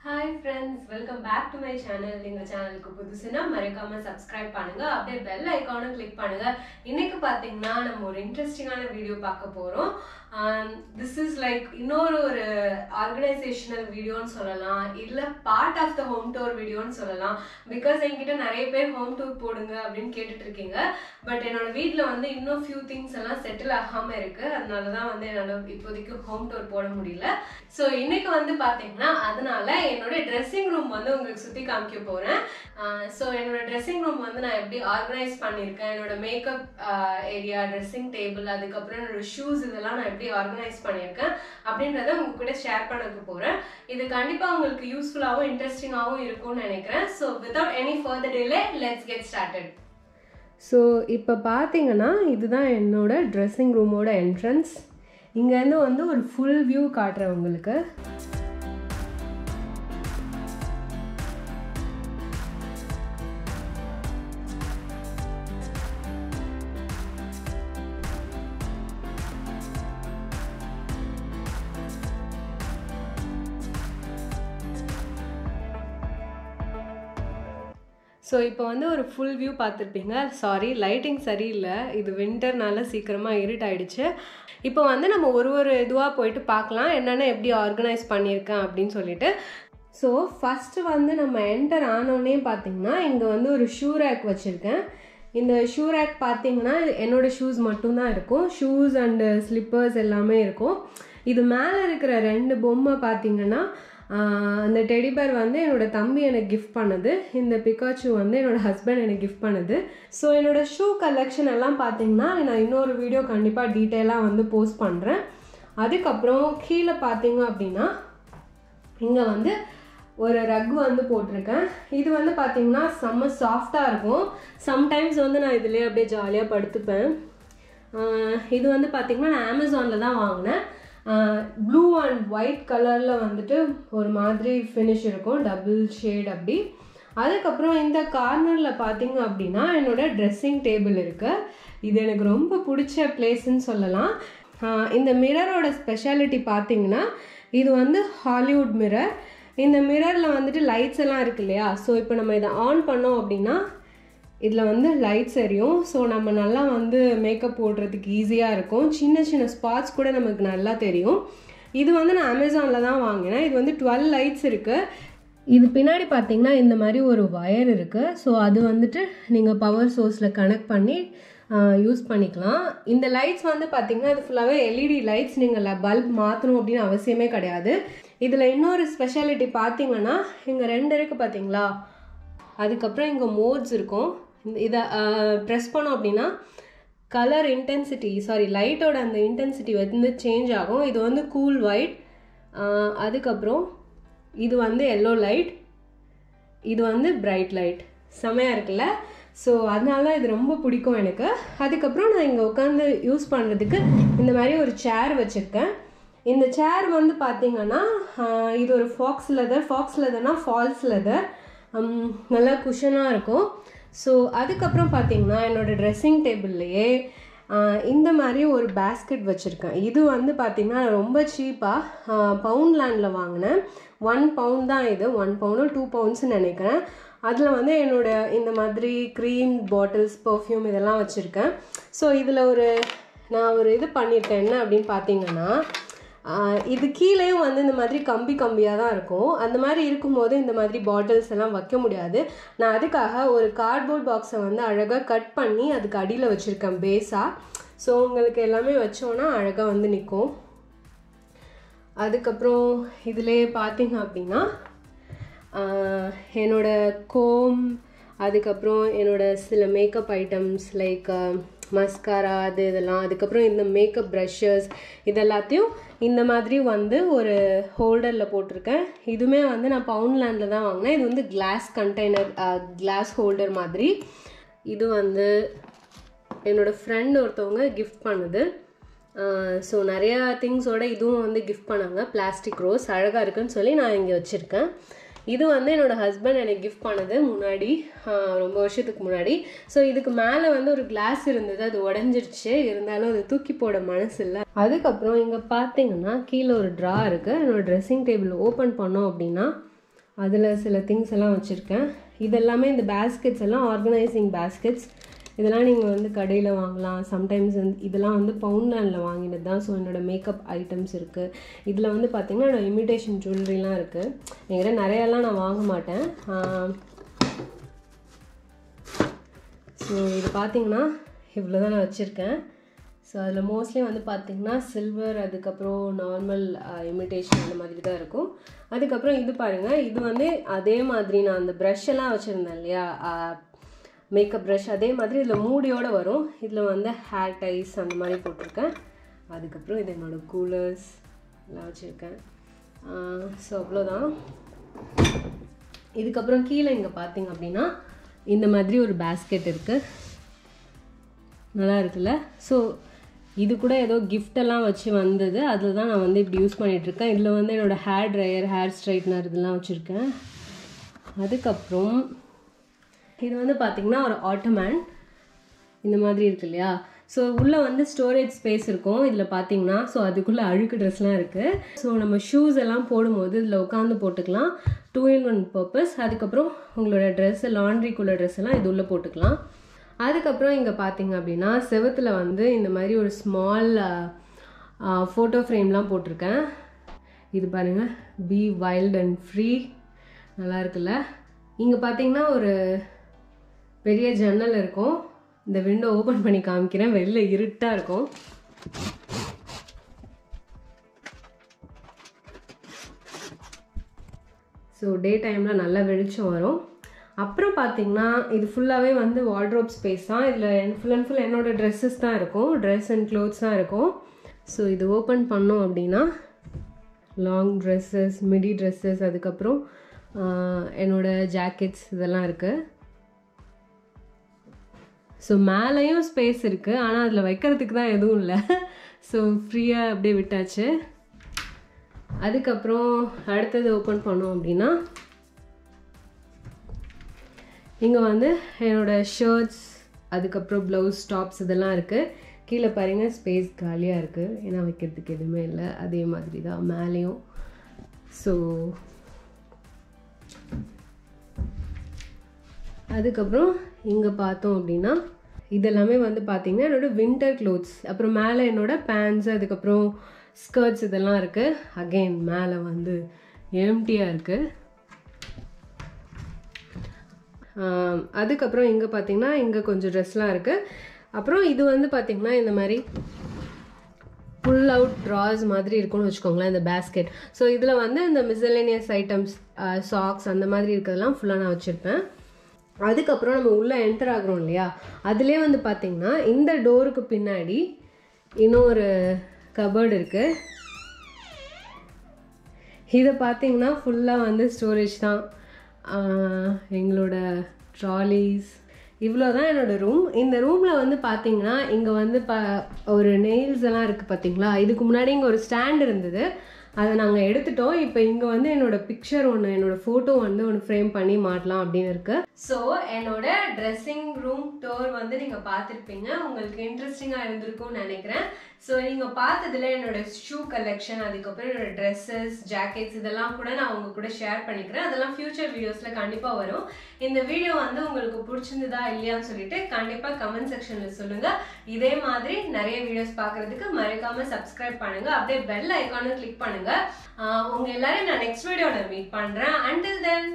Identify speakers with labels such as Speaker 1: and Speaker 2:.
Speaker 1: Hi friends, welcome back to my channel. எங்க சேனலுக்கு புதுசுனா மறக்காம subscribe பண்ணுங்க. அப்படியே bell icon click பண்ணுங்க. இன்னைக்கு பாத்தீங்கன்னா நம்ம ஒரு இன்ட்ரஸ்டிங்கான வீடியோ பார்க்க போறோம். This is like இன்னொரு organizational வீடியோன்னு சொல்லலாம். இல்ல part of the home tour வீடியோன்னு சொல்லலாம். because என்கிட்ட நிறைய பேர் home tour போடுங்க அப்படினு கேட்டுட்டு இருக்கீங்க. பட் என்னோட வீட்ல இன்னும் few things எல்லாம் செட்டில் ஆகாம இருக்கு. அதனால தான் என்னால இப்போதைக்கு home tour போட முடியல. சோ இன்னைக்கு பாத்தீங்கன்னா அதனால என்னோட ட்ரெஸ்ஸிங் ரூம் உங்களுக்கு சுத்தி காமிக்க போறேன். சோ என்னோட ட்ரெஸ்ஸிங் ரூம் நான் எப்படி ஆர்கனைஸ் பண்ணிருக்கேன், என்னோட மேக்கப் ஏரியா, ட்ரெஸ்ஸிங் டேபிள், அதுக்கப்புறம் என்னோட ஷூஸ் இதெல்லாம் நான் எப்படி ஆர்கனைஸ் பண்ணிருக்கேன் அப்படின்றத உங்க கூட ஷேர் பண்ண போறேன். இது கண்டிப்பா உங்களுக்கு யூஸ்ஃபுல்லாவும் இன்ட்ரெஸ்டிங்காவும் இருக்கும்னு நினைக்கிறேன். So without any further delay let's get started. So இப்போ பார்த்தீங்கன்னா இதுதான் என்னோட ட்ரெஸ்ஸிங் ரூமோட என்ட்ரன்ஸ். இங்கேருந்து ஒரு ஃபுல் வியூ காட்டுறேன் உங்களுக்கு. ஸோ இப்போ ஒரு ஃபுல் வியூ பார்த்துருப்பீங்க. சாரி, லைட்டிங் சரியில்லை, இது வின்டர்னால சீக்கிரமாக இருட்டாயிடுச்சு. இப்போ நம்ம ஒரு இதுவாக போயிட்டு பார்க்கலாம் என்னென்ன எப்படி ஆர்கனைஸ் பண்ணியிருக்கேன் அப்படின்னு சொல்லிட்டு. ஸோ ஃபஸ்ட்டு நம்ம என்டர் ஆனோடனே பார்த்தீங்கன்னா இங்கே ஒரு ஷூ ரேக் வச்சுருக்கேன். இந்த ஷூ ரேக் பார்த்தீங்கன்னா என்னோடய ஷூஸ் மட்டும்தான் இருக்கும். ஷூஸ் அண்டு ஸ்லிப்பர்ஸ் எல்லாமே இருக்கும். இது மேலே இருக்கிற 2 பொம்மை பார்த்தீங்கன்னா அந்த டெடிபேர் என்னோட தம்பி எனக்கு கிஃப்ட் பண்ணது. இந்த பிகாச்சு என்னோட ஹஸ்பண்ட் எனக்கு கிஃப்ட் பண்ணது. ஸோ என்னோட ஷூ கலெக்ஷன் எல்லாம் பார்த்தீங்கன்னா நான் இன்னொரு வீடியோ கண்டிப்பாக டீட்டெயிலாக போஸ்ட் பண்ணுறேன். அதுக்கப்புறம் கீழே பார்த்தீங்க அப்படின்னா இங்கே ஒரு ரக் போட்டிருக்கேன். இது பார்த்தீங்கன்னா செம்ம சாஃப்டாக இருக்கும். சம்டைம்ஸ் நான் இதுலேயே அப்படியே ஜாலியாக படுத்துப்பேன். இது பார்த்தீங்கன்னா நான் அமேசானில் தான் வாங்கினேன். ப்ளூ அண்ட் ஒயிட் கலரில் ஒரு மாதிரி ஃபினிஷ் இருக்கும், டபுள் ஷேட் அப்படி. அதுக்கப்புறம் இந்த கார்னரில் பார்த்தீங்க அப்படின்னா என்னோடய ட்ரெஸ்ஸிங் டேபிள் இருக்குது. இது எனக்கு ரொம்ப பிடிச்ச பிளேஸ்ன்னு சொல்லலாம். இந்த மிரரோட ஸ்பெஷாலிட்டி பார்த்தீங்கன்னா இது ஹாலிவுட் மிரர். இந்த மிரரில் லைட்ஸ் எல்லாம் இருக்கு இல்லையா. ஸோ இப்போ நம்ம இதை ஆன் பண்ணோம் அப்படின்னா இதில் லைட்ஸ் எரியும். ஸோ நம்ம நல்லா மேக்கப் போடுறதுக்கு ஈஸியாக இருக்கும். சின்ன சின்ன ஸ்பாட்ஸ் கூட நமக்கு நல்லா தெரியும். இது நான் அமேசானில் தான் வாங்கினேன். இது 12 லைட்ஸ் இருக்குது. இது பின்னாடி பார்த்தீங்கன்னா இந்த மாதிரி ஒரு வயர் இருக்குது. ஸோ அது நீங்கள் பவர் சோர்ஸில் கனெக்ட் பண்ணி யூஸ் பண்ணிக்கலாம். இந்த லைட்ஸ் பார்த்தீங்கன்னா இது ஃபுல்லாகவே எல்இடி லைட்ஸ். நீங்கள் பல்ப் மாற்றணும் அப்படின்னு அவசியமே கிடையாது. இதில் இன்னொரு ஸ்பெஷாலிட்டி பார்த்தீங்கன்னா இங்கே 2 இருக்குது பார்த்தீங்களா. அதுக்கப்புறம் இங்கே மோட்ஸ் இருக்கும். இதை ப்ரெஸ் பண்ணோம் அப்படின்னா கலர் இன்டென்சிட்டி, லைட்டோட அந்த இன்டென்சிட்டி சேஞ்ச் ஆகும். இது கூல் ஒயிட், அதுக்கப்புறம் இது எல்லோ லைட், இது பிரைட் லைட். செமையாக இருக்குல்ல. ஸோ அதனால இது ரொம்ப பிடிக்கும் எனக்கு. அதுக்கப்புறம் நான் இங்கே உட்காந்து யூஸ் பண்ணுறதுக்கு இந்த மாதிரி ஒரு சேர் வச்சுருக்கேன். இந்த சேர் பார்த்தீங்கன்னா இது ஒரு ஃபாக்ஸ் லெதர்னா ஃபால்ஸ் லெதர், நல்லா குஷனாக இருக்கும். ஸோ அதுக்கப்புறம் பார்த்தீங்கன்னா என்னோடய ட்ரெஸ்ஸிங் டேபிள்லையே இந்த மாதிரி ஒரு பேஸ்கெட் வச்சுருக்கேன். இது பார்த்தீங்கன்னா ரொம்ப சீப்பாக பவுண்ட்லேண்டில் வாங்கினேன். 1 பவுண்ட் தான் இது. 1 பவுண்டோ 2 பவுண்ட்ஸ்ன்னு நினைக்கிறேன். அதில் இந்த இந்த மாதிரி க்ரீம் பாட்டில்ஸ், பர்ஃப்யூம் இதெல்லாம் வச்சுருக்கேன். ஸோ இதில் நான் ஒரு இது பண்ணியிருக்கேன். என்ன அப்படின்னு பார்த்தீங்கன்னா இது கீழேயும் இந்த மாதிரி கம்பியாக தான் இருக்கும். அந்த மாதிரி இருக்கும்போது இந்த மாதிரி பாட்டில்ஸ் எல்லாம் வைக்க முடியாது. நான் அதுக்காக ஒரு கார்ட்போர்ட் பாக்ஸை அழகாக கட் பண்ணி அதுக்கு அடியில் வச்சுருக்கேன் பேஸாக. ஸோ உங்களுக்கு எல்லாமே வச்சோன்னா அழகாக நிற்கும். அதுக்கப்புறம் இதிலே பார்த்தீங்க அப்படின்னா என்னோடய கோம், அதுக்கப்புறம் என்னோடய சில மேக்கப் ஐட்டம்ஸ் லைக் மஸ்காரா இதெல்லாம், அதுக்கப்புறம் இந்த மேக்கப் ப்ரஷஸ் இதெல்லாத்தையும் இந்த மாதிரி ஒரு ஹோல்டரில் போட்டிருக்கேன். இதுவுமே நான் பவுண்ட்லேண்டில் தான் வாங்கினேன். இது கிளாஸ் கண்டெய்னர், கிளாஸ் ஹோல்டர் மாதிரி. இது என்னோடய ஃப்ரெண்ட் ஒருத்தவங்க கிஃப்ட் பண்ணுது. ஸோ நிறையா திங்ஸோட இதுவும் கிஃப்ட் பண்ணாங்க. பிளாஸ்டிக் ரோஸ் அழகாக இருக்குன்னு சொல்லி நான் இங்கே வச்சுருக்கேன். இது என்னோடய ஹஸ்பண்ட் எனக்கு கிஃப்ட் பண்ணது முன்னாடி, ரொம்ப வருஷத்துக்கு முன்னாடி. ஸோ இதுக்கு மேலே ஒரு கிளாஸ் இருந்தது, அது உடஞ்சிருச்சு. இருந்தாலும் அது தூக்கி போட மனசு இல்லை. அதுக்கப்புறம் இங்கே பார்த்தீங்கன்னா கீழே ஒரு ட்ரா இருக்குது. என்னோடய ட்ரெஸ்ஸிங் டேபிள் ஓப்பன் பண்ணோம் அப்படின்னா அதில் சில திங்ஸ் எல்லாம் வச்சுருக்கேன். இதெல்லாமே இந்த பேஸ்கெட்ஸ் எல்லாம் ஆர்கனைசிங் பேஸ்கெட்ஸ். இதெல்லாம் நீங்கள் வந்து கடையில் வாங்கலாம். சம்டைம்ஸ் வந்து இதெல்லாம் வந்து பவுண்ட்லேண்டில் வாங்கினது தான். ஸோ என்னோடய மேக்கப் ஐட்டம்ஸ் இருக்குது. இதில் வந்து பார்த்திங்கன்னா என்னோடய இமிடேஷன் ஜுவல்லரிலாம் இருக்குது. என்கிட்ட நிறையாலாம் நான் வாங்க மாட்டேன். ஸோ இது பார்த்திங்கன்னா இவ்வளோ தான் நான் வச்சுருக்கேன். ஸோ அதில் மோஸ்ட்லி வந்து பார்த்திங்கன்னா சில்வர், அதுக்கப்புறம் நார்மல் இமிடேஷன் அந்த மாதிரி தான் இருக்கும். அதுக்கப்புறம் இது பாருங்கள், இது வந்து அதே மாதிரி நான் அந்த ப்ரஷ் எல்லாம் வச்சுருந்தேன் இல்லையா, மேக்கப் ப்ரஷ், அதே மாதிரி இதில் மூடியோடு வரும். இதில் வந்து ஹேர் டைஸ் அந்த மாதிரி போட்டிருக்கேன். அதுக்கப்புறம் இது என்னோடய கூலர்ஸ் எல்லாம் வச்சுருக்கேன். ஸோ அவ்வளோதான். இதுக்கப்புறம் கீழே இங்கே பார்த்திங்க அப்படின்னா இந்த மாதிரி ஒரு பேஸ்கெட் இருக்குது. நல்லா இருக்குல்ல? ஸோ இது கூட ஏதோ கிஃப்டெல்லாம் வச்சு வந்தது. அதில் தான் நான் வந்து இப்படி யூஸ் பண்ணிகிட்ருக்கேன். இதில் வந்து என்னோடய ஹேர் ட்ரையர், ஹேர் ஸ்ட்ரைட்னர் இதெல்லாம் வச்சுருக்கேன். அதுக்கப்புறம் இது வந்து பார்த்திங்கன்னா ஒரு ஆட்டோமேன் இந்த மாதிரி இருக்கு இல்லையா. ஸோ உள்ளே வந்து ஸ்டோரேஜ் ஸ்பேஸ் இருக்கும் இதில் பார்த்திங்கன்னா. ஸோ அதுக்குள்ளே அழுக்கு ட்ரெஸ்லாம் இருக்குது. ஸோ நம்ம ஷூஸ் எல்லாம் போடும்போது இதில் உட்காந்து போட்டுக்கலாம். 2-in-1 purpose. அதுக்கப்புறம் உங்களோட ட்ரெஸ்ஸு, லாண்ட்ரிக்குள்ள ட்ரெஸ் எல்லாம் இது உள்ளே போட்டுக்கலாம். அதுக்கப்புறம் இங்கே பார்த்திங்க அப்படின்னா செவத்தில் வந்து இந்த மாதிரி ஒரு ஸ்மால் ஃபோட்டோ ஃப்ரேம்லாம் போட்டிருக்கேன். இது பாருங்கள், பி வைல்ட் அண்ட் ஃப்ரீ, நல்லா இருக்குல்ல? இங்கே பார்த்திங்கன்னா ஒரு பெரிய ஜன்னல் இருக்கும். இந்த விண்டோ ஓப்பன் பண்ணி காமிக்கிறேன். வெளில இருட்டாக இருக்கும். ஸோ டே டைமில் நல்லா வெளிச்சம் வரும். அப்புறம் பார்த்திங்கன்னா இது ஃபுல்லாகவே வந்து வார்ட்ரோப் ஸ்பேஸ் தான். இதில் ஃபுல் அண்ட் ஃபுல் என்னோடய ட்ரெஸ்ஸஸ் தான் இருக்கும், ட்ரெஸ் அண்ட் க்ளோத்ஸ் தான் இருக்கும். ஸோ இது ஓப்பன் பண்ணோம் அப்படின்னா லாங் ட்ரெஸ்ஸஸ், மிடி ட்ரெஸ்ஸஸ், அதுக்கப்புறம் என்னோடய ஜாக்கெட்ஸ் இதெல்லாம் இருக்குது. ஸோ மேலேயும் ஸ்பேஸ் இருக்குது, ஆனால் அதில் வைக்கிறதுக்கு தான் எதுவும் இல்லை. ஸோ ஃப்ரீயாக அப்படியே விட்டாச்சு. அதுக்கப்புறம் அடுத்தது ஓப்பன் பண்ணோம் அப்படின்னா இங்கே வந்து என்னோடய ஷர்ட்ஸ், அதுக்கப்புறம் ப்ளவுஸ், டாப்ஸ் இதெல்லாம் இருக்குது. கீழே பாருங்கள் ஸ்பேஸ் காலியாக இருக்குது, ஏன்னா வைக்கிறதுக்கு எதுவுமே இல்லை. அதே மாதிரி தான் மேலேயும். ஸோ அதுக்கப்புறம் இங்கே பார்த்தோம் அப்படின்னா இதெல்லாமே வந்து பார்த்திங்கன்னா என்னோடய வின்டர் க்ளோத்ஸ். அப்புறம் மேலே என்னோடய பேண்ட்ஸ், அதுக்கப்புறம் ஸ்கர்ட்ஸ் இதெல்லாம் இருக்குது. அகெயின் மேலே வந்து எம்டியாக இருக்குது. அதுக்கப்புறம் இங்கே பார்த்திங்கன்னா இங்கே கொஞ்சம் ட்ரெஸ்லாம் இருக்குது. அப்புறம் இது வந்து பார்த்திங்கன்னா இந்த மாதிரி புல் அவுட் ட்ராஸ் மாதிரி இருக்கும்னு வச்சுக்கோங்களேன் இந்த பேஸ்கெட். ஸோ இதில் வந்து இந்த மிஸ்செலேனியஸ் ஐட்டம்ஸ், சாக்ஸ் அந்த மாதிரி இருக்கிறதெல்லாம் ஃபுல்லாக நான் வச்சுருப்பேன். அதுக்கப்புறம் நம்ம உள்ளே என்டர் ஆகிறோம் இல்லையா, அதிலே வந்து பார்த்திங்கன்னா இந்த டோருக்கு பின்னாடி இன்னொரு கபர்டு இருக்குது. இதை பார்த்திங்கன்னா ஃபுல்லாக வந்து ஸ்டோரேஜ் தான். எங்களோட ட்ராலிஸ், இவ்வளோ தான் என்னோடய ரூம். இந்த ரூமில் வந்து பார்த்திங்கன்னா இங்கே வந்து ஒரு நெயில்ஸ் எல்லாம் இருக்குது பார்த்திங்களா. இதுக்கு முன்னாடி இங்கே ஒரு ஸ்டாண்ட் இருந்தது, அதை நாங்கள் எடுத்துட்டோம். இப்போ இங்கே வந்து என்னோடய பிக்சர் ஒன்று, என்னோடய ஃபோட்டோ வந்து ஒன்று ஃப்ரேம் பண்ணி மாட்டலாம் அப்படின்னு இருக்குது. ஸோ என்னோட ட்ரெஸ்ஸிங் ரூம் டோர் வந்து நீங்கள் பார்த்துருப்பீங்க. உங்களுக்கு இன்ட்ரெஸ்டிங்காக இருந்திருக்கும்னு நினைக்கிறேன். ஸோ நீங்கள் பார்த்ததில் என்னோட ஷூ கலெக்ஷன், அதுக்கப்புறம் என்னோட ட்ரெஸ்ஸஸ், ஜாக்கெட்ஸ் இதெல்லாம் கூட நான் உங்கள் கூட ஷேர் பண்ணிக்கிறேன். அதெல்லாம் ஃபியூச்சர் வீடியோஸில் கண்டிப்பாக வரும். இந்த வீடியோ வந்து உங்களுக்கு பிடிச்சிருந்ததா இல்லையான்னு சொல்லிட்டு கண்டிப்பாக கமெண்ட் செக்ஷனில் சொல்லுங்கள். இதே மாதிரி நிறைய வீடியோஸ் பார்க்குறதுக்கு மறக்காமல் சப்ஸ்கிரைப் பண்ணுங்கள். அப்படியே பெல் ஐக்கானும் கிளிக் பண்ணுங்கள். உங்கள் எல்லாரையும் நான் நெக்ஸ்ட் வீடியோவில் மீட் பண்ணுறேன். Until then